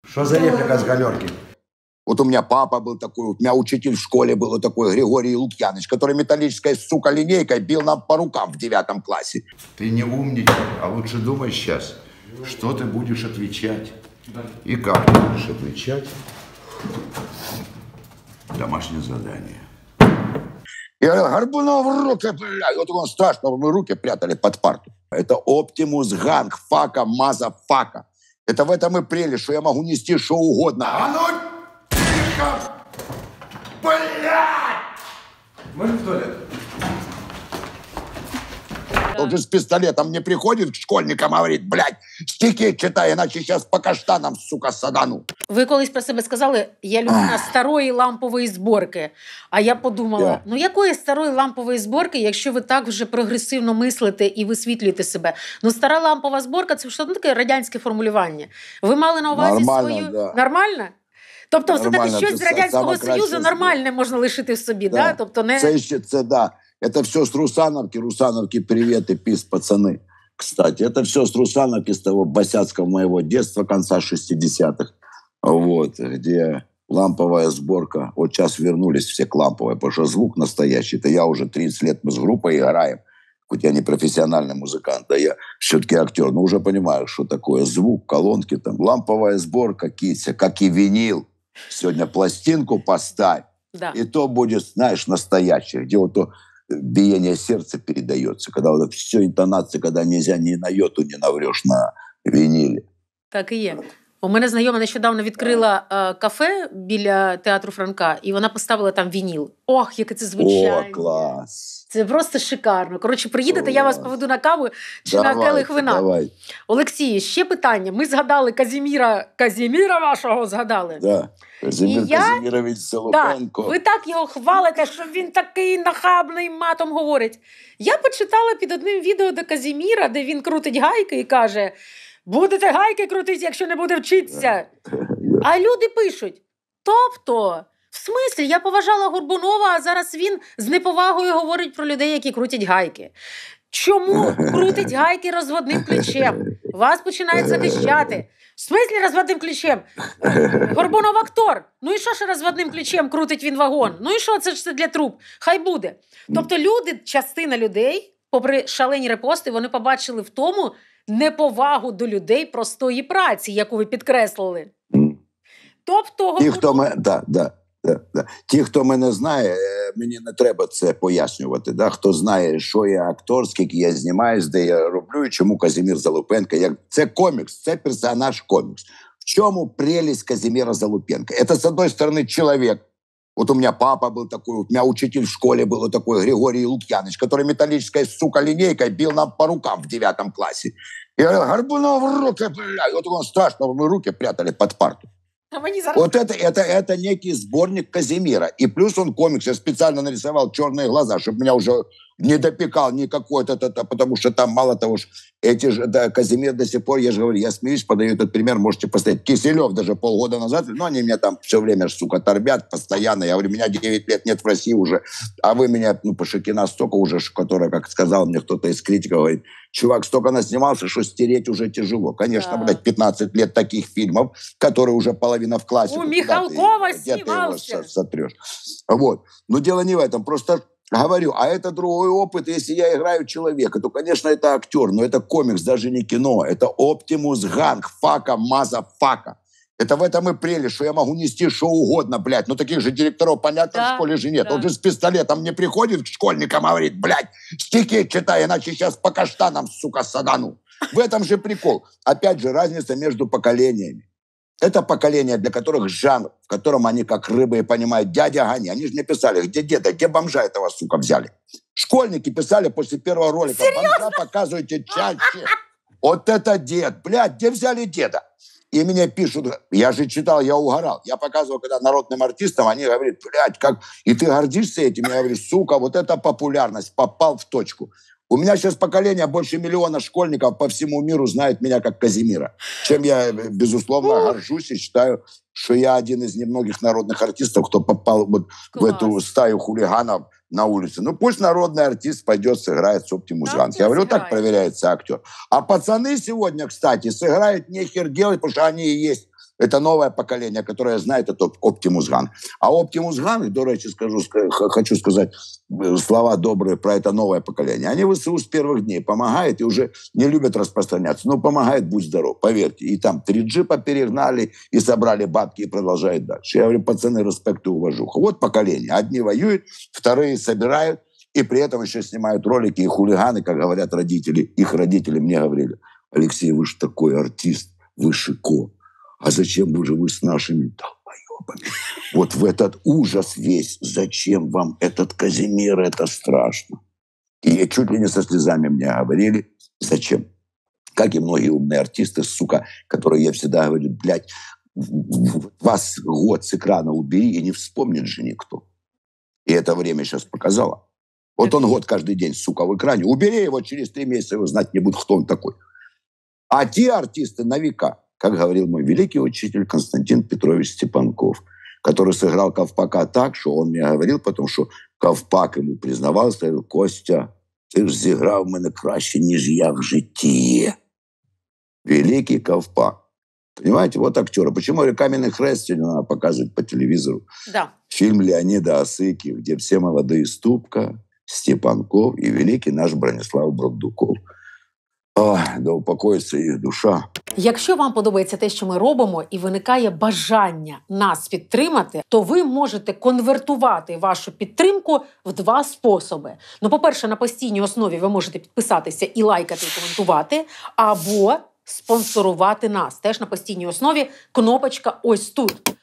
Что за реплика с галерки? Вот у меня папа был такой, у меня учитель в школе был такой, Григорий Лукьяныч, который металлической, сука, линейкой бил нам по рукам в 9 классе. Ты не умничай, а лучше думай сейчас, что ты будешь отвечать. И как ты будешь отвечать. Домашнее задание. Я говорю, Горбунов в руки, блядь. Вот он страшно, мы руки прятали под парту. Это Оптимус Ганг, фака, маза, фака. Это в этом и прелесть, что я могу нести что угодно. А ну, тихо! Блядь! Можно в туалет? Он же с пистолетом не приходит к школьникам, говорит, блядь, стихи читай, иначе сейчас по каштанам, сука, садану. Ви колись про себе сказали, я людина старої лампової зборки. А я подумала, ну якої старої лампової зборки, якщо ви так вже прогресивно мислите і висвітлюєте себе? Ну стара лампова зборка – це що таке радянське формулювання. Ви мали на увазі свою... Да. Нормально? Тобто все-таки щось з Радянського Союзу нормальне можна лишити в собі, да? Тобто не... Це да. Это все с Русановки. Русановки, привет и пис, пацаны. Кстати, это все с Русановки, с того босяцкого моего детства, конца 60-х. Вот, где ламповая сборка. Вот сейчас вернулись все к ламповой, потому что звук настоящий. Это я уже 30 лет, мы с группой играем. Хоть я не профессиональный музыкант, а я все-таки актер. Но уже понимаю, что такое звук, колонки, там, ламповая сборка, Китя, как и винил. Сегодня пластинку поставь. Да. И то будет, знаешь, настоящее. Где вот то биение сердца передается. Когда вот все интонации, когда нельзя ни на йоту не наврешь на виниле. Так і є. У мене знайома нещодавно відкрила кафе біля театру Франка, і вона поставила там вініл. Ох, яке це звучання. О, клас. Це просто шикарно. Коротше, приїдете, я вас поведу на каву чи на келих вина. Давай. Олексій, ще питання. Ми згадали Казіміра вашого згадали. Да. Казімір Казімірович Залупенко. Да. Ви так його хвалите, що він такий нахабний, матом говорить. Я почитала під одним відео до Казіміра, де він крутить гайки і каже: будете гайки крутити, якщо не буде вчитися. А люди пишуть: тобто, в смислі, я поважала Горбунова, а зараз він з неповагою говорить про людей, які крутять гайки. Чому крутить гайки розводним ключем? Вас починають захищати. В смислі розводним ключем? Горбунов актор. Ну і що ж розводним ключем крутить він вагон? Ну і що, це ж для труб? Хай буде. Тобто люди, частина людей, попри шалені репости, вони побачили в тому неповагу до людей простої праці, яку ви підкреслили. Тобто... Ті, хто мене знає, мені не треба це пояснювати. Да? Хто знає, що я актор, скільки я знімаюсь, де я роблю, і чому Казімір Залупенко. Це комікс, це персонаж комікс. В чому прелесть Казіміра Залупенко? Это, с одной стороны, человек. Вот у меня папа был такой, у меня учитель в школе был такой, Григорий Лукьяныч, который металлической, сука, линейкой бил нам по рукам в 9 классе. Я говорю, Горбунов в руки, блядь. Вот он страшно, мы руки прятали под парту. Вот это некий сборник Казимира. И плюс он комикс. Я специально нарисовал черные глаза, чтобы меня уже не допекал никакой-то, потому что там мало того, что эти же, да, Казимир до сих пор, я же говорю, я смеюсь, подаю этот пример, можете поставить. Киселев даже полгода назад, ну, они меня там все время, сука, торбят постоянно. Я говорю, меня 9 лет нет в России уже, а вы меня, ну, Пашикина столько уже, которая, как сказал мне кто-то из критиков, говорит, чувак столько наснимался, что стереть уже тяжело. Конечно, да. Блядь, 15 лет таких фильмов, которые уже половина в классе. У Михалкова снимался. Где ты его сотрешь? Вот. Но дело не в этом. Просто говорю, а это другой опыт. Если я играю человека, то, конечно, это актер, но это комикс, даже не кино. Это Оптимус Ганг, фака, маза, фака. Это в этом и прелесть, что я могу нести что угодно, блядь. Но таких же директоров, понятно, да, в школе же нет. Да. Он же с пистолетом не приходит к школьникам, говорит, блядь, стихи читай, иначе сейчас по каштанам, сука, садану. В этом же прикол. Опять же, разница между поколениями. Это поколение, для которых жанр, в котором они как рыбы понимают, дядя Гани. Они же не писали, где деда, где бомжа этого, сука, взяли. Школьники писали после первого ролика. Серьезно? Бомжа показывайте чаще. Вот это дед. Блядь, где взяли деда? И меня пишут, я же читал, я угорал. Я показывал, когда народным артистам, они говорят, блядь, как... И ты гордишься этим? Я говорю, сука, вот это популярность, попал в точку. У меня сейчас поколение больше 1 миллиона школьников по всему миру знает меня как Казимира. Чем я, безусловно, горжусь и считаю, что я один из немногих народных артистов, кто попал вот в эту стаю хулиганов на улице. Ну, пусть народный артист пойдет, сыграет с Оптимус Ганг. Я говорю, так проверяется актер. А пацаны сегодня, кстати, сыграют нехер делать, потому что они и есть Это новое поколение, которое знает это Оптимус Ганг. А Оптимус Ганг, до речі, хочу сказать слова добрые про это новое поколение. Они ВСУ с первых дней помогают и уже не любят распространяться. Но помогают, будь здоров, поверьте. И там 3G перегнали, и собрали бабки, и продолжают дальше. Я говорю, пацаны, респект и уважуха. Вот поколение. Одни воюют, вторые собирают, и при этом еще снимают ролики и хулиганы, как говорят родители. Их родители мне говорили: Алексей, вы же такой артист, вы Шико. А зачем вы с нашими долбоебами? Вот в этот ужас весь. Зачем вам этот Казимир? Это страшно. И чуть ли не со слезами мне говорили, зачем. Как и многие умные артисты, сука, которые я всегда говорю, блядь, вас год с экрана убери, и не вспомнит же никто. И это время сейчас показало. Вот он год каждый день, сука, в экране. Убери его, через 3 месяца его знать не будут, кто он такой. А те артисты на века, как говорил мой великий учитель Константин Петрович Степанков, который сыграл Ковпака так, что он мне говорил потом, что Ковпак ему признавался, говорил: Костя, ти ж зіграв мене краще, ніж я в житті. Великий Ковпак. Понимаете, вот актеры. Почему «Каменный хрест» сегодня надо показывать по телевизору? Да. Фильм Леонида Осыки, где все молодые: Ступка, Степанков и великий наш Бронислав Бродуков. Да упокоїться їх душа. Якщо вам подобається те, що ми робимо, і виникає бажання нас підтримати, то ви можете конвертувати вашу підтримку в 2 способи. Ну, по-перше, на постійній основі ви можете підписатися і лайкати, і коментувати, або спонсорувати нас. Теж на постійній основі кнопочка ось тут.